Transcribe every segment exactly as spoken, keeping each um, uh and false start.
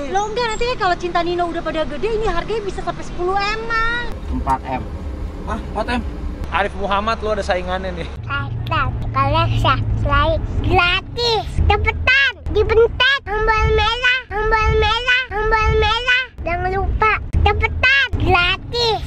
Lo enggak, nanti kalau Cinta Nino udah pada gede, ini harganya bisa sampai sepuluh emang. empat M. Ah, empat M. Arif Muhammad, lo ada saingannya nih. Kata kalian subscribe gratis, cepetan, dibentak tombol merah, tombol merah, tombol merah. Jangan lupa, cepetan, gratis.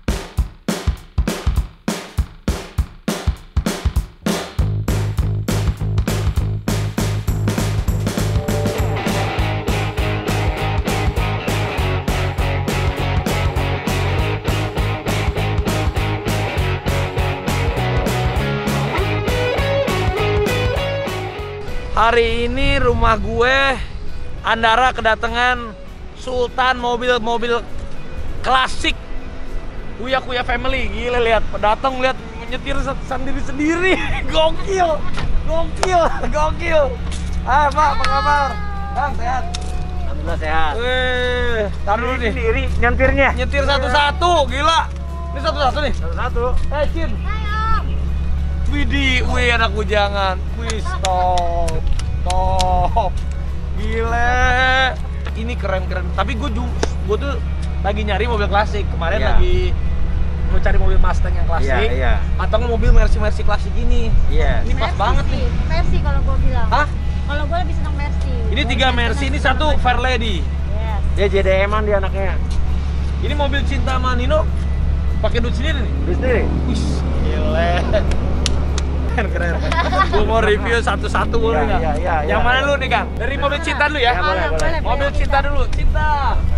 Hari ini rumah gue, Andara kedatangan Sultan mobil-mobil klasik Uya Kuya Family. Gila, lihat, datang lihat menyetir sendiri-sendiri. Gokil, gokil, gokil. Ah, Pak, apa kabar? Bang, sehat? Alhamdulillah sehat. Wih, taruh dulu nih. Sendiri nyentirnya. Nyetir satu-satu, gila. Ini satu-satu nih. Satu-satu. Eh, Cin. Widih, wih anak bujangan. Wih, stop. Stop. Gile. Ini keren-keren. Tapi gue gue tuh lagi nyari mobil klasik. Kemarin Iya. lagi mau cari mobil Mustang yang klasik. Iya, iya. Atau nggak mobil Mercy-Mercy klasik gini. Iya. Ini pas Mercy banget sih, nih. Mercy kalau gue bilang. Hah? Kalau gue lebih senang Mercy. Ini tiga Mercy, ini satu Fairlady. Yes. Dia J D M-an dia anaknya. Ini mobil cinta sama Nino pakai duit sendiri nih. Duit sendiri. Wih, gile. Keren, keren. Gue mau review satu-satu boleh Iya, nggak? iya, iya, Yang iya. mana lu nih, Kang? Dari mobil cinta dulu ya? Ya, boleh, boleh. Mobil cinta dulu, cinta.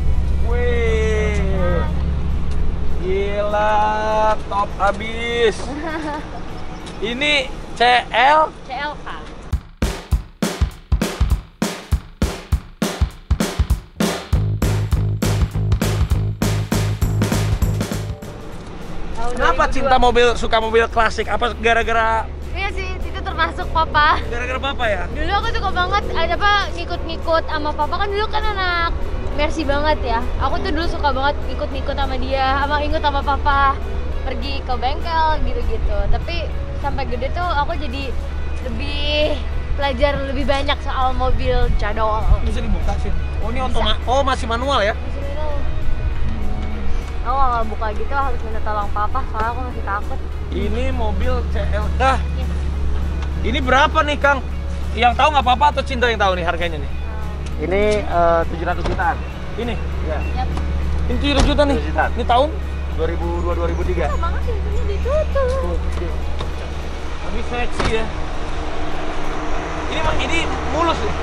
Wih. Gila, top abis. Ini C L C L K. Kenapa cinta mobil, suka mobil klasik? Apa gara-gara Iya sih, itu termasuk papa. gara-gara papa ya? Dulu aku suka banget ada apa ngikut-ngikut sama papa, kan dulu kan anak Mercy banget ya. Aku tuh dulu suka banget ikut-ikut sama dia, sama ikut sama papa pergi ke bengkel gitu-gitu. Tapi sampai gede tuh aku jadi lebih belajar lebih banyak soal mobil jadol. Bisa dibuka sih. Oh, ini otoma oh masih manual ya? Di sini tuh. Aku kalau buka gitu harus minta tolong papa, soalnya aku masih takut. Ini mobil C L K. Ini berapa nih, Kang? Yang tahu nggak apa-apa atau cinta yang tahu nih harganya nih? Ini eh, tujuh ratus jutaan. Ini. Iya. Yap. Ini tujuh ratus juta nih. tujuh jutaan. Ini tahun? dua ribu dua dua ribu tiga. Oh, banget pintunya ditutup. Tapi seksi ya. Ini mah ini mulus nih.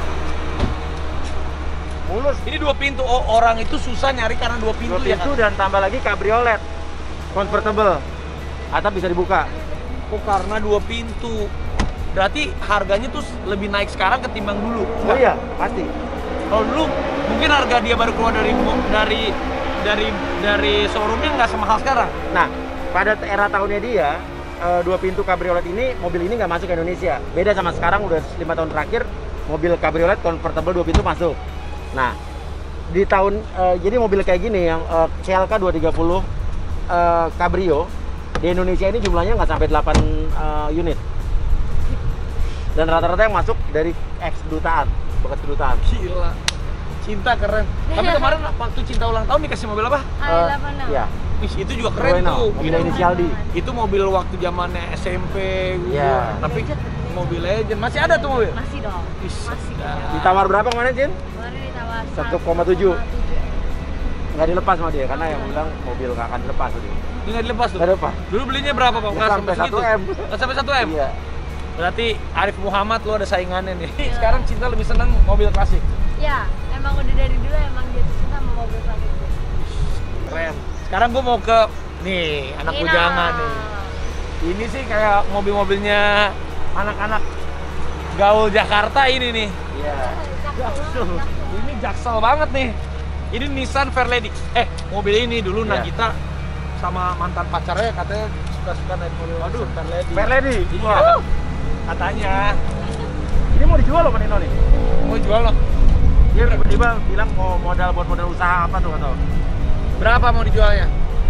Mulus. Ini dua pintu. Oh, orang itu susah nyari karena dua pintu, Dua ya pintu kan? dan tambah lagi kabriolet. Convertible. Atap bisa dibuka. Oh, karena dua pintu. Berarti harganya tuh lebih naik sekarang ketimbang dulu. Oh iya, pasti. Kalau dulu mungkin harga dia baru keluar dari dari dari dari showroomnya nggak semahal sekarang. Nah, pada era tahunnya dia, eh, dua pintu kabriolet ini, mobil ini nggak masuk ke Indonesia. Beda sama sekarang, udah lima tahun terakhir, mobil kabriolet convertible dua pintu masuk. Nah, di tahun, eh, jadi mobil kayak gini, yang eh, C L K dua tiga nol eh, Cabrio, di Indonesia ini jumlahnya nggak sampai delapan eh, unit. Dan rata-rata yang masuk dari ex-kedutaan, bekas kedutaan. Gila. Cinta keren. Tapi kemarin waktu cinta ulang tahun dikasih mobil apa? A Eh, delapan enam. ya, Wih, itu juga keren Bueno, tuh. mobil Itu, inisial D. itu mobil waktu zamannya S M P gitu. Iya. Tapi mobil legend masih ada tuh mobil. Masih dong. Is, Masih. dah. Ditawar berapa kemarin, Jin? Kemarin ditawar satu koma tujuh. Nggak dilepas sama dia, karena yang bilang mobil nggak akan dilepas sama dia. Ini nggak dilepas tuh. Nggak dilepas. Dulu belinya berapa, Pak? Nggak Nggak sampai segitu. satu M. Nggak sampai satu M. Iya. Berarti Arif Muhammad lo ada saingannya nih. Sekarang cinta lebih seneng mobil klasik. Ya, emang udah dari dulu emang jatuh cinta sama mobil klasik. Keren. Sekarang gue mau ke nih anak Nino. bujangan nih. Ini sih kayak mobil-mobilnya anak-anak gaul Jakarta ini nih. Iya. Jaksel. Ini jaksel banget nih. Ini Nissan Fairlady. Eh, mobil ini dulu Iya. Nagita sama mantan pacarnya katanya suka-suka naik mobil Nissan Fairlady. Fairlady. Iya. Wah. Katanya Ini mau dijual loh, Pak Nino nih. mau jual loh. Dia tiba-tiba bilang mau modal buat modal usaha apa tuh, atau Berapa mau dijualnya?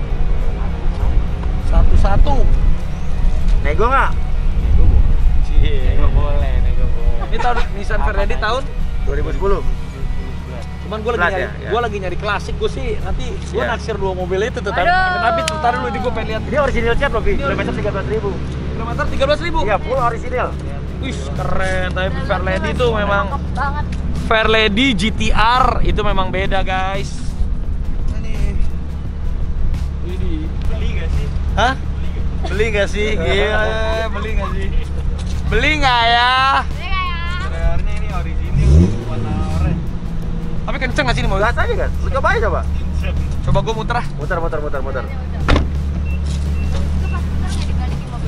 Satu-satu. nego nggak? Cie, nego boleh, nego boleh. Ini tahun Nissan Fairlady tahun dua ribu sepuluh. Cuman gue lagi Plus nyari, ya, ya. gue lagi nyari klasik. Gue sih nanti gue Iya. naksir dua mobil itu tuh. Tapi, Aduh. tapi bentar dulu, ini gue pengen lihat. Ini original cat loh, Pi. Ini Kilometer tiga belas ribu. Kilometer tiga belas ribu. Iya, full original. Wih, keren. Tapi Fairlady itu memang Cakep banget. Fairlady G T R itu memang beda, guys. Ini. Ini. Beli nggak sih? Hah? Beli nggak sih? Gila, beli nggak sih? Beli nggak ya? Ini kayak Sebenarnya ini original warna oranye. Tapi kenceng nggak sih ini mobil? Gas aja kan? Lu coba aja coba. Coba gue muter ah. Muter, muter, muter, muter. itu pas putarnya dibalikin mobil.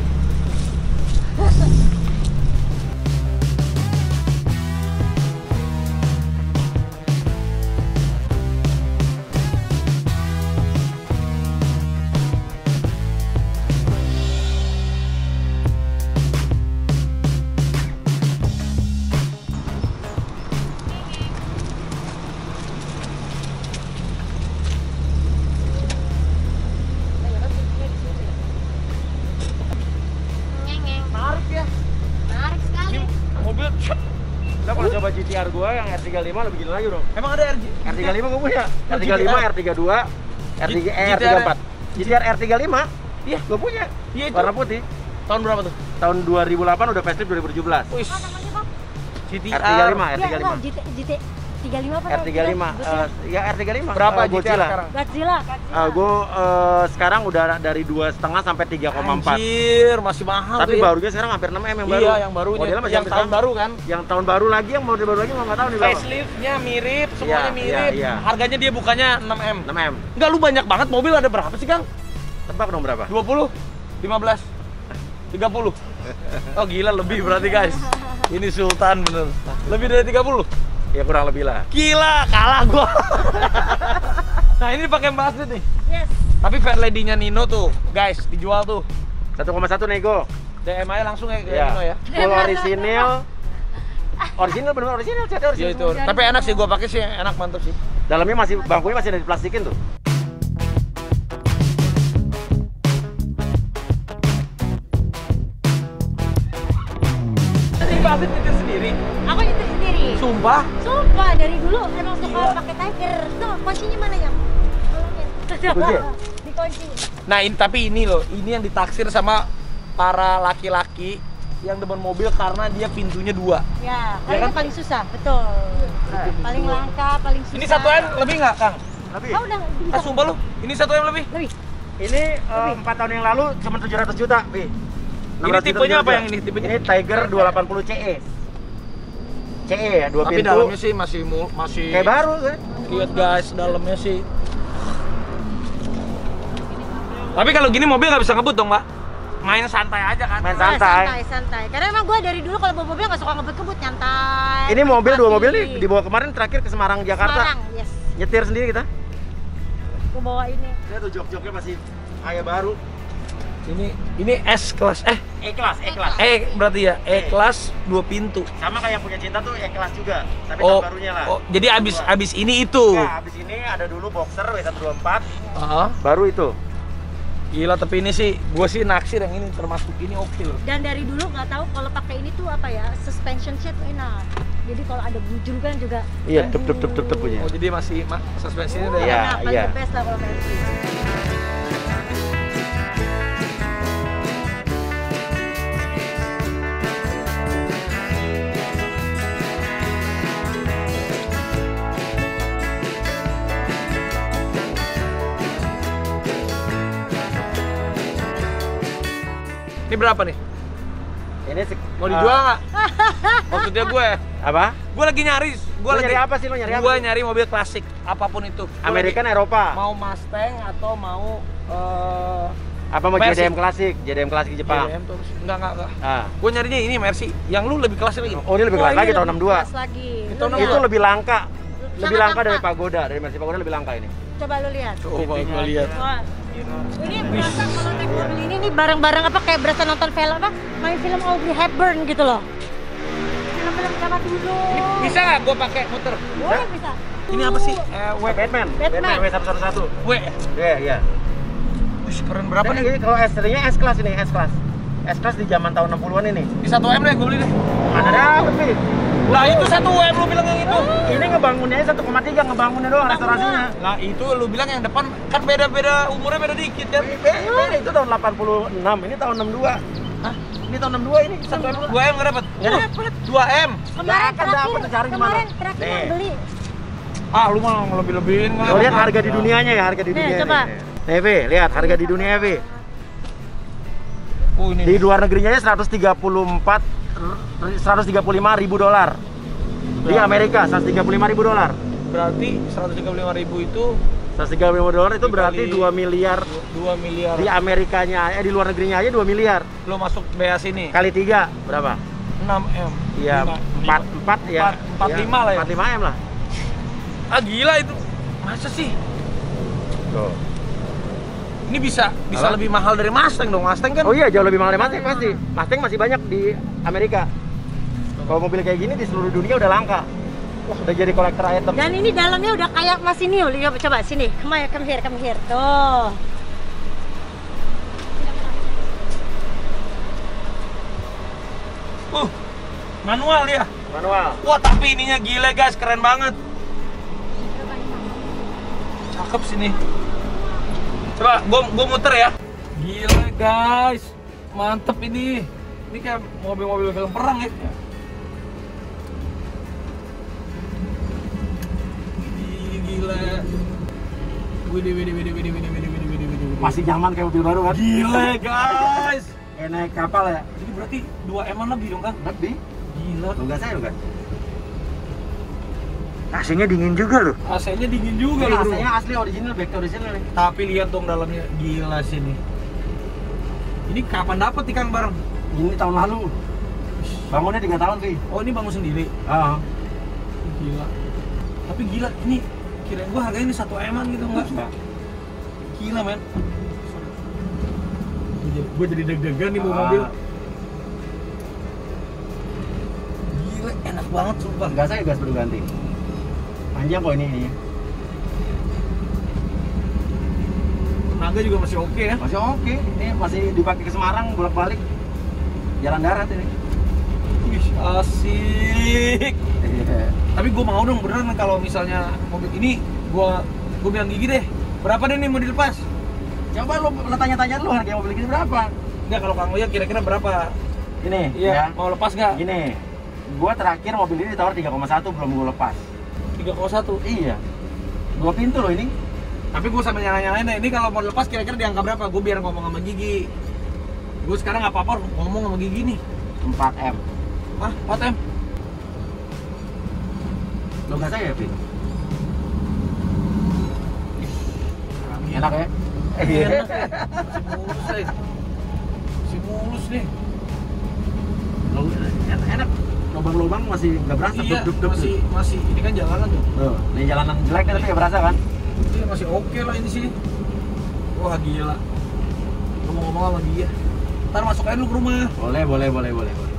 Ngeng-ngeng. Menarik ya. Menarik sekali. Mobil. Lo kalau coba G T R gua yang R tiga puluh lima lebih gila lagi dong. Emang ada R G? R tiga puluh lima gua punya. R tiga puluh lima, R tiga puluh dua, R tiga, eh, R G T R. tiga puluh empat. G T R R tiga puluh lima. Iya. Gua punya. Iya itu. Warna putih. Tahun berapa tuh? Tahun dua ribu delapan udah facelift dua ribu tujuh belas. Wih. Apa namanya, Bang? G T R tiga puluh lima, R Iya, tiga puluh lima. enggak, G T G T tiga puluh lima apa? R tiga puluh lima. eh, ya R tiga puluh lima. Berapa Eh, G T R Godzilla. sekarang? Godzilla. Uh, gue uh, sekarang udah dari dua setengah sampai tiga koma empat. Anjir, masih mahal Tapi tuh ya. barunya sekarang hampir enam M yang baru. Iya, yang barunya. Modelnya masih Yang hampir tahun sama. baru kan? Yang tahun baru lagi, yang model baru lagi nggak tahu nih berapa. Facelift-nya mirip, semuanya Iya, mirip. iya, iya. Harganya dia bukannya enam M. enam M. Enggak, lu banyak banget mobil ada berapa sih, Kang? Tebak dong berapa? dua puluh, lima belas, tiga puluh. Oh gila, lebih berarti guys. Ini Sultan bener. Lebih dari tiga puluh. Ya kurang lebih lah. Gila, kalah gua. Nah, ini pakai Mazda nih. Yes. Tapi Fairlady-nya Nino tuh, guys, dijual tuh. satu koma satu nego. D M aja langsung ya ke Iya. Nino ya. Full original. Original benar original, catnya Iya original. itu. Tapi enak sih, gua pakai sih enak, mantep sih. Dalamnya masih bangkunya masih ada diplastikin tuh. Tadi Mbak Afid nyetir sendiri. Aku nyetir sendiri. Sumpah. Sumpah dari dulu emang suka pakai Tiger. Tuh, kuncinya mana yang? Tolongin. Dikunci ya? Dikunci. Nah, ini tapi ini loh, ini yang ditaksir sama para laki-laki yang demen mobil karena dia pintunya dua. Ya, Ya karena kan? itu paling susah, betul. Paling langka, paling susah. Ini satu M lebih nggak, Kang? Tapi Oh, udah bisa. Ah, sumpah lu, ini satu M lebih. Lebih. ini eh, empat tahun yang lalu cuma tujuh ratus juta, Pi. Ini tipenya apa yang ini tipenya? Ini Tiger dua delapan nol C E. C E ya, dua Tapi pintu. dalamnya sih masih mul- masih Kayak baru kan? lihat guys, dalamnya sih. Tapi kalau gini mobil nggak bisa ngebut dong, Mbak. Main santai aja kan. Main Nah, santai. santai, santai. Karena emang gue dari dulu kalau bawa mobil nggak suka ngebut-ngebut, nyantai. Ini mobil dua mobil nih Menikmati. dibawa kemarin terakhir ke Semarang Jakarta. Semarang, yes. Nyetir sendiri kita. Gue bawa ini. Lihat tuh jok-joknya masih kayak baru. Ini ini S kelas eh E kelas, E kelas. E berarti ya, E kelas dua pintu. Sama kayak yang punya cinta tuh E kelas juga, tapi Oh, tahun barunya lah. oh, jadi abis abis ini itu. Nah, habis ini ada dulu Boxer W seratus dua puluh empat, Ah, baru itu. gila tapi ini sih, gua sih naksir yang ini termasuk ini oke loh. Dan dari dulu nggak tahu kalau pakai ini tuh apa ya, suspension set enak. Jadi kalau ada bujur kan juga Iya, tep tep tep tep tep punya. Oh jadi masih ma suspensinya oh, udah Iya, enak, paling iya. the best lah kalau Mercy. Ini berapa nih? Ini sek- Mau eh, dijual nggak? Maksudnya gue, Apa? gue lagi nyari, gue Lu lagi nyari apa sih, lu nyari apa Gue sih? nyari mobil klasik, apapun itu. Gua American lagi Eropa. mau Mustang atau mau eh Apa mau Mercy. J D M klasik? J D M klasik Jepang. J D M terus. Enggak, enggak, enggak. Ah. Gue nyarinya ini Mercy, yang lu lebih klasik lagi. Oh, ini lebih Wah, kelas ini lagi tahun lebih enam dua. kelas lagi. Itu Lu enam lihat. Itu lebih langka. Sangat Lebih langka dari langka. Pagoda, dari Mercy Pagoda lebih langka ini. Coba lu lihat. Coba gue lihat. Wah. Ini berasa kalau naik mobil ini nih bareng-bareng apa kayak berasa nonton film apa? Main film Audrey Hepburn gitu loh. Film-film zaman dulu. Bisa nggak gue pakai muter? Boleh bisa. Ini apa sih? Eh, Wah, Batman. Batman. W seratus satu. W. Iya, iya. Wih, keren berapa Ini, nih? ini kalau S tiga-nya S kelas ini, S kelas. S kelas di zaman tahun enam puluhan ini. Di satu M deh, gue beli deh. Mana dapat, Pi? Lah itu satu M lu bilang yang itu. Ini ngebangunnya satu koma tiga ngebangunnya doang restorasinya. Lah itu lu bilang yang depan kan beda-beda umurnya beda dikit kan. Beda, itu tahun delapan puluh enam, ini tahun enam puluh dua. Hah? Ini tahun enam puluh dua ini. Satu M. dua M nggak dapat? Nggak dapat. dua M. Kemarin akan terakhir, dapat, cari di mana? kemarin terakhir Nih. yang beli. Ah lu mah lebih-lebihin. Lo lihat harga di dunianya ya, harga di Nih, dunia. coba. Nih, V, lihat harga di dunia, V. Oh ini. Di luar negerinya seratus tiga puluh empat seratus tiga puluh lima ribu dolar. Di Amerika seratus tiga puluh lima ribu dolar. Berarti seratus tiga puluh lima ribu itu seratus tiga puluh lima dolar itu berarti dikali dua miliar. dua miliar. Di Amerikanya, eh di luar negerinya aja dua miliar. Lo masuk bea sini Kali tiga berapa? enam M. Iya, empat empat ya. empat puluh lima lah ya. empat puluh lima M lah. Ah gila itu. Masa sih? Tuh. Ini bisa bisa Apa? lebih mahal dari Mustang dong. Mustang kan Oh iya, jauh lebih mahal dari Mustang pasti. Mustang masih banyak di Amerika. Kalau mobil kayak gini di seluruh dunia udah langka. Wah, udah jadi kolektor item. Dan ini dalamnya udah kayak masih new. Lihat coba sini. Come here, come here, come here. Tuh. uh manual dia. Manual. Wah, tapi ininya gile guys, keren banget. Cakep sini. Coba gua gua muter ya. Gile guys. Mantep ini. Ini kayak mobil-mobil film perang ya. Ih, gila. Widih, widih, widih, widih, widih, widih, widih, widih, widih. Masih nyaman kayak mobil baru kan? Gile guys. Kayak naik kapal ya? Ini berarti dua M-an lebih dong kan? Lebih. Gila. Lo nggak saya lo kan? A C-nya dingin juga loh. A C-nya dingin juga Ini loh. A bro. C-nya asli original, back to original nih. Tapi lihat dong dalamnya, gila sini. Ini kapan dapet ikan bareng? Ini tahun lalu. Bangunnya tiga tahun sih. Oh ini bangun sendiri. Ah. Gila. Tapi gila ini kirain gua harganya ini satu M-an gitu enggak? Gila men. Gue jadi deg-degan nih bawa Ah. mobil. Gila enak banget sumpah. Gas saya gas baru ganti. Panjang kok ini ini. Tenaga juga masih oke ya. Masih oke. Ini masih dipakai ke Semarang bolak-balik. Jalan darat ini. Wih asik. Tapi gue mau dong beneran kalau misalnya mobil ini gue gue bilang Gigi deh. Berapa deh nih mau dilepas? Coba lu, lu tanya-tanya lu harga mobil gini berapa? Enggak kalau Kang Oya kira-kira berapa? Gini, Iya, ya. mau lepas nggak? Gini. Gua terakhir mobil ini ditawar tiga koma satu belum gua lepas. tiga koma satu. Iya. Dua pintu loh ini. Tapi gue sambil nyala-nyalain deh, ini kalau mau lepas kira-kira di angka berapa? Gue biar ngomong sama Gigi. Gue sekarang nggak apa-apa ngomong sama Gigi nih. empat M. Ah, empat M. Lo gas saya ya, Pin? Enak ya? Enak ya. Masih mulus deh. Masih mulus nih. Lo- enak, enak. Lubang-lubang masih nggak berasa. Iya, dup, dup, dup. masih masih ini kan jalanan tuh. Tuh, ini jalanan jelek tapi nggak berasa kan? Iya masih oke lah ini sih. Wah gila. Gue mau ngomong sama dia. Ntar masuk aja dulu ke rumah. Boleh, boleh, boleh, boleh. boleh.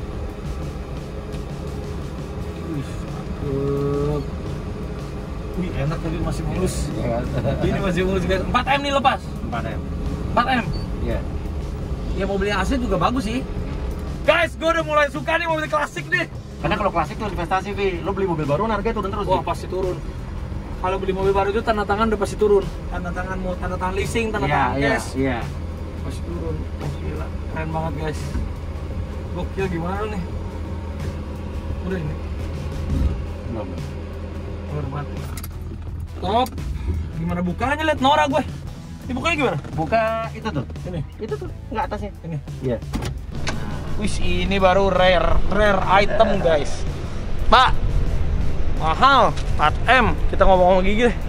Wih, cakep. Wih enak tadi masih mulus. Iya kan? Ini masih mulus guys. empat M nih lepas. empat M. empat M. Iya. Ya mobilnya asli juga bagus sih. Guys, gue udah mulai suka nih mobil klasik nih. Karena kalau klasik tuh investasi, Vi. Lo beli mobil baru harganya turun terus. Wah Vi. pasti turun. Kalau beli mobil baru itu tanda tangan udah pasti turun. Tanda tangan mau tanda tangan leasing, tanda Iya, tangan iya, cash iya. pasti turun. Oh, gila, keren banget guys. Gokil gimana nih? Udah ini. Belum. Hormat. Top. Gimana bukanya lihat Nora gue. Ini bukanya gimana? Buka itu tuh. Ini. Itu tuh, nggak atasnya. Ini. Iya. Wis ini baru rare, rare item guys. Pak, mahal, empat M. Kita ngomong-ngomong Gigi deh.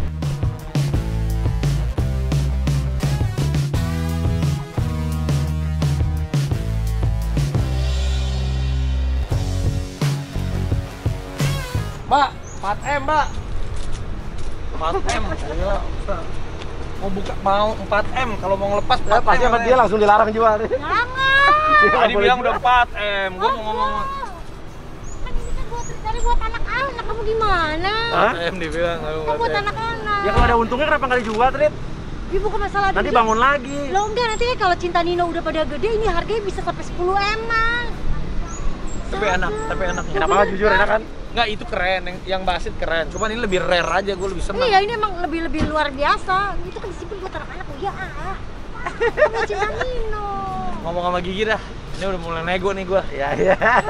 Mbak, empat M, Mbak. empat M. Gila, Ustaz. Mau buka mau empat M, kalau mau ngelepas Ya, empat M. pasti sama dia langsung dilarang jual. Jangan. Tadi bilang udah empat M. Gua mau ngomong Kan ini kan buat dari buat anak-anak. Kamu gimana? Hah? empat M dibilang. Kan buat anak-anak. Ya kalau ada untungnya kenapa nggak dijual, Trit? Ini bukan masalah Nanti duit. bangun lagi. Lo enggak nanti kalau Cinta Nino udah pada gede ini harganya bisa sampai sepuluh M-an. Tapi enak, tapi enak. Enak banget jujur, enak kan? Enggak, itu keren, yang, yang basit keren. Cuman ini lebih rare aja, gue lebih seneng. Iya, ini emang lebih-lebih luar biasa. Itu kan disimpan buat anak-anak. Ya, sama Cinta Nino. Ngomong sama Gigi dah. Ini udah mulai nego nih gue. Iya, iya.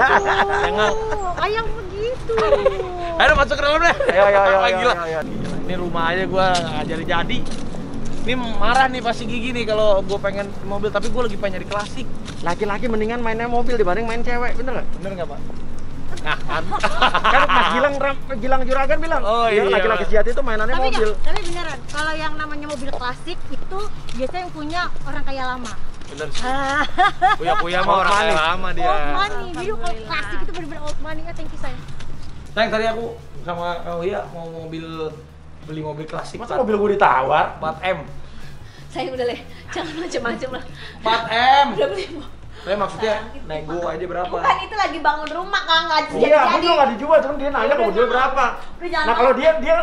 Aduh, ayang begitu. Ayo masuk ke dalam deh. Ayo, ayo, ayo, Wah, ayo, gila. ayo, ayo. Ini rumah aja gue nggak jadi-jadi. Ini marah nih pasti Gigi nih kalau gue pengen mobil, tapi gue lagi pengen nyari klasik. Laki-laki mendingan mainnya mobil dibanding main cewek, bener nggak? Bener nggak Pak? Nah kan? Kan Mas Gilang, Gilang Juragan bilang, Oh, dia iya. laki-laki sejati itu mainannya Tapi mobil. enggak, tapi beneran. Kalau yang namanya mobil klasik itu biasanya yang punya orang kaya lama. Bener sih. Kuya-kuya mah orang kaya lama dia. Old money. Jadi kalau klasik itu bener-bener old money. Ya, thank you sayang. Sayang, tadi aku sama oh iya mau mobil beli mobil klasik. Masa mobil gue ditawar? empat M. Sayang udah leh, jangan macem-macem lah. empat M. Udah beli. Lah maksudnya nego aja berapa? Bukan, itu lagi bangun rumah Kang, nggak Iya, aku jadi. juga nggak dijual, cuman dia nanya mau jual berapa. Udah jangan. Nah kalau dia dia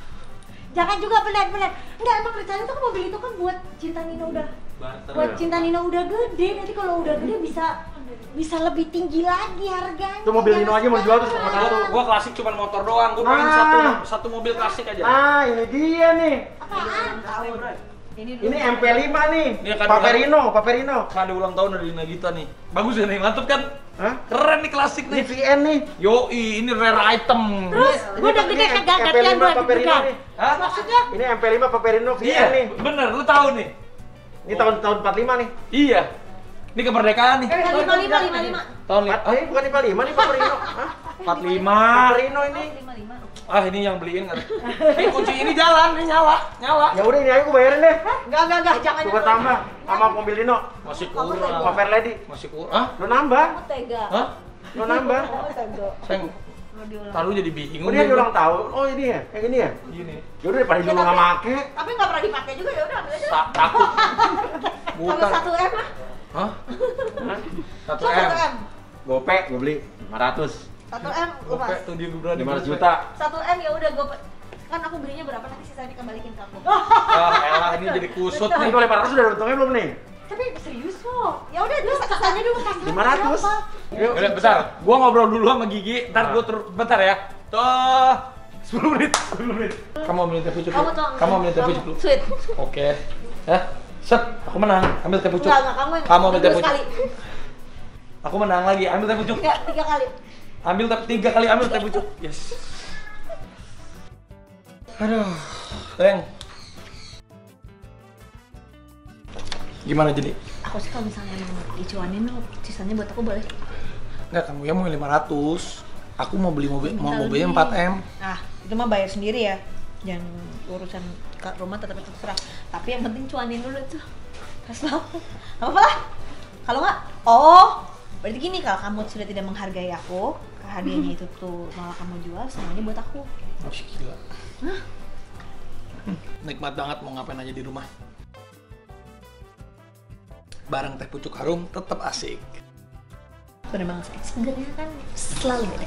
Jangan juga benar-benar. Enggak, emang rencana itu kan mobil itu kan buat Cinta Nino udah buat Cinta Nino udah gede. Nanti kalau udah gede bisa bisa lebih tinggi lagi harganya. Itu mobil Nino aja mau dijual tuh sama satu. Gua, gua klasik cuma motor doang. Gua pengen Ah. satu satu mobil klasik aja. Ah, ini dia nih. Apaan? Ini Ini M P lima nih. Ini akan Paperino, Paperino. Kan ada ulang tahun dari Nagita nih. Bagus ya nih, mantep kan? Hah? Keren nih klasik Ini nih. V N nih. Yoi, ini rare item. Terus gue udah gede ini kagak M P gantian lima gue Paperino deg-degan. nih. Hah? Maksudnya? Ini M P lima Paperino V N Iya, nih. bener, lu tahu nih. Ini tahun tahun empat puluh lima nih. Iya. Ini kemerdekaan nih. lima lima lima lima lima. Tahun Empat, li- oh, ini bukan empat puluh lima nih Paperino. Hah? empat puluh lima. Paperino ini. lima lima. Ah, ini yang beliin kan. Ini kunci ini jalan, ini nyala, nyala. Ya udah ini aja gue bayarin deh. Enggak enggak enggak, jangan. Gue tambah sama mobil Nino. Masih Sama kurang. Fair Lady. Masih kurang. Hah? Lo nambah. Kamu tega. Hah? Lo nambah. Kamu tega. Sayang, Mau diulang. taruh jadi bingung. Oh, dia ulang tahun. Oh, ini ya. Kayak gini ya. Gini. Ya udah daripada dulu nggak make. Tapi nggak pernah dipakai juga, ya udah ambil aja. Tak takut. Kalau Bukan. satu M lah. Hah? Hah? Satu Cuma M. satu M. Gope gue beli lima ratus. Satu M gue Oke, pas. tuh dia udah lima ratus juta. Satu M ya udah gue kan aku belinya berapa nanti sisanya dikembalikan ke aku. Ah, elah ini jadi kusut Ini nih. kalau lima ratus udah ada untungnya belum nih? Tapi serius kok. Ya udah terus sisanya dulu pas. lima ratus. Yuk, udah bentar. Gua ngobrol dulu sama Gigi, ntar gua terus bentar ya. Tuh. sepuluh menit, sepuluh menit. Kamu ambil teh pucuk. Kamu dulu. tuh. Kamu ambil teh pucuk dulu. Sweet. Oke. Ya. Set, aku menang. Ambil teh pucuk. Enggak, enggak, kamu yang Kamu ambil teh dua pucuk. sekali. Aku menang lagi. Ambil teh pucuk. Enggak, tiga kali. Ambil teh tiga kali ambil teh pucuk. Yes. Aduh. Sayang. Gimana jadi? Aku sih kalau misalnya mau dicuanin lo, sisanya buat aku boleh. Enggak, kamu ya mau lima ratus. Aku mau beli mobil, mau Minta mobilnya lebih. empat M. Ah, itu mah bayar sendiri ya. Jangan urusan ke rumah tetap terserah. Tapi yang penting cuanin dulu tuh. Kasih tau. Gak apa-apa lah. Kalau nggak, oh, berarti gini, kalau kamu sudah tidak menghargai aku, hadiahnya itu tuh malah kamu jual, semuanya buat aku. Oh, gila. Hmm, nikmat banget mau ngapain aja di rumah. Bareng teh pucuk harum tetap asik. Bener banget, sebenarnya kan selalu beda.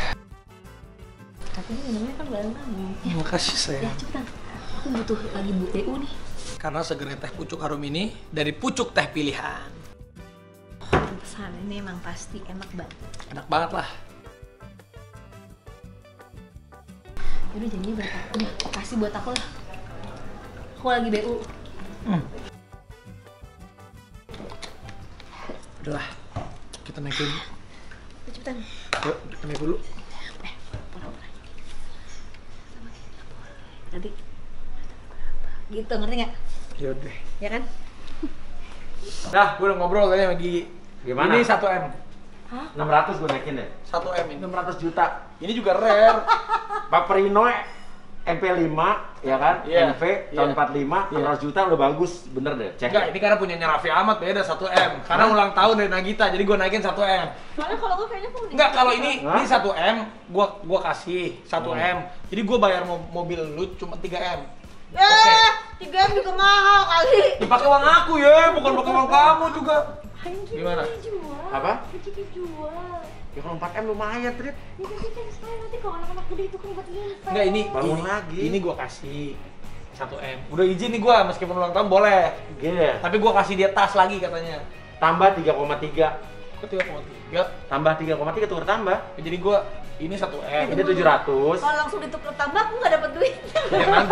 Tapi ini minumnya kan bareng kamu. Makasih Ya sayang. cepetan, aku butuh lagi B U nih. Karena segernya teh pucuk harum ini dari pucuk teh pilihan. Pantesan, ini emang pasti enak banget. Enak banget lah. Udah janji buat aku nih, kasih buat aku lah. Aku lagi B U. Hmm. Udahlah, kita naik dulu. Ayo, cepetan. Yuk, kita naik dulu. Eh, pura-pura. Nanti gitu, ngerti nggak? Yaudah. Ya kan? Dah, gue udah ngobrol tadi sama Gigi. Gimana? Ini satu M. enam ratus gue naikin deh. satu M ini. enam ratus juta. Ini juga rare. Paperino M P lima ya kan? Iya. M V tahun Iya. empat puluh lima, Iya. enam ratus juta udah bagus, bener deh. Cek. Enggak, ini karena punyanya Raffi Ahmad beda satu M. Karena ulang tahun dari Nagita, jadi gue naikin satu M. Soalnya kalau gue kayaknya aku Enggak, kalau ini Hah? ini satu M, gua gua kasih satu Hmm. M. Jadi gua bayar mo- mobil lu cuma tiga M. Eh, tiga M juga mahal kali. Dipakai uang aku ya, bukan pakai uang kamu juga. Gimana? Jual. Apa? Rezeki jual. Ya kalau empat M lumayan, Trit. Ya tapi kan sekarang nanti kalau anak-anak gede itu kan buat invest. Enggak, ini Bangun ini, lagi. Ini gua kasih satu M. Udah izin nih gua meskipun ulang tahun boleh. Gini ya. Tapi gua kasih dia tas lagi katanya. Tambah tiga koma tiga Ke tiga koma tiga. Tambah tiga koma tiga tukar tambah. Jadi gua ini satu M. Ini tujuh ratus. Kalau langsung ditukar tambah aku nggak dapat duit. Ya nanti.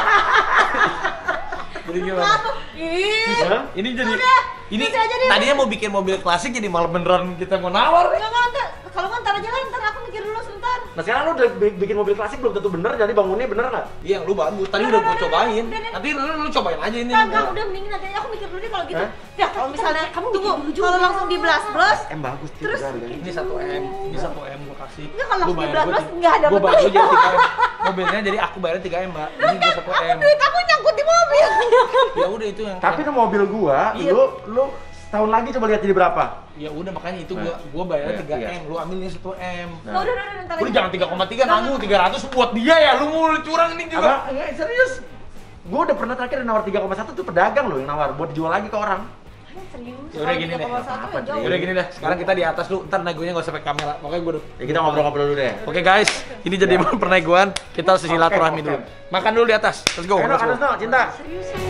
Jadi gimana? Kenapa? Ih, Hah? Ini jadi Udah, ini nanti aja deh. tadinya mau bikin mobil klasik jadi malah beneran kita mau nawar. Enggak enggak ntar. Kalau nggak ntar aja lah, ntar aku mikir dulu sebentar. Nah sekarang lu udah bi- bikin mobil klasik belum tentu bener, jadi bangunnya bener nggak? Iya, lu bagus. Tadi Udah, udah udah, gua udah, cobain. udah, udah. Nanti lu, lu cobain aja ini. Kagak, udah mendingin nanti aja aku mikir dulu deh kalau gitu. Hah? Ya kalau misalnya kamu tunggu, kalau langsung di blast blast, M bagus sih. Terus? udah, udah. Ini satu M, ini satu M gua kasih. Enggak, kalau Lu langsung bayar di gua blast ti- nggak ada gua bayar betul. gua jadi tiga M. Mobilnya jadi aku bayarnya tiga M, Mbak. Ini gua satu M. duit aku nyangkut di mobil. Ya udah itu yang Tapi tuh mobil gua, Iya. lu lu setahun lagi coba lihat jadi berapa? ya udah makanya itu Nah. gua gua bayarnya Iya, tiga iya. M, lu ambilnya satu M. Nah. Nah, udah udah udah ntar Lu aja. jangan tiga koma tiga nanggung tiga ratus buat dia ya, lu mau curang ini juga. Apa? Enggak, serius. Gua udah pernah terakhir nawar tiga koma satu tuh pedagang loh yang nawar buat dijual lagi ke orang. Aduh, serius. Ya udah gini deh. Kalau tiga koma satu ya jauh. Ya udah gini dah, sekarang kita di atas lu, ntar negonya enggak usah pakai kamera. Pokoknya gua udah. Ya kita ngobrol-ngobrol dulu deh. Oke guys, ini jadi pernegoan, kita harus silaturahmi Oke, dulu. oke. Makan dulu di atas. Let's go. Ayo, let's go. Anas, no, cinta. Serius.